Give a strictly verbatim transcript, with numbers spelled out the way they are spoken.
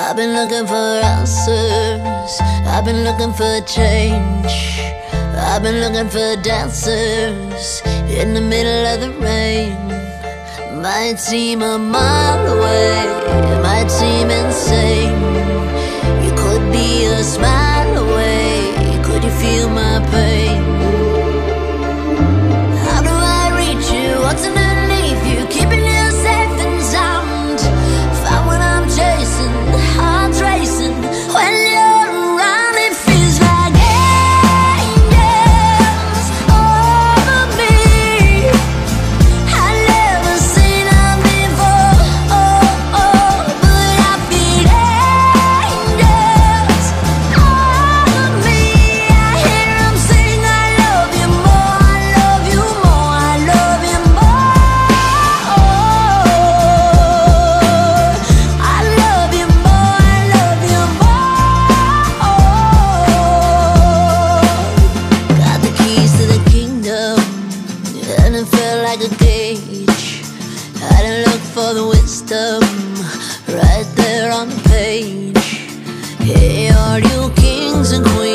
I've been looking for answers, I've been looking for change, I've been looking for dancers in the middle of the rain. Might seem a mile away, it might seem insane. You could be a smile away, could you feel my pain? How do I reach you? What's underneath you? Keeping you safe and sound. Find what I'm chasing, heart's racing. When you're around it feels like angels over me. I've never seen them before, oh, oh, but I feel angels over me. I hear them sing, I love you more, I love you more, I love you more. I love you more, I love you more. Got the keys to the kingdom, and it felt like a cage. Had to look for the wisdom right there on the page. Hey, are you kings and queens?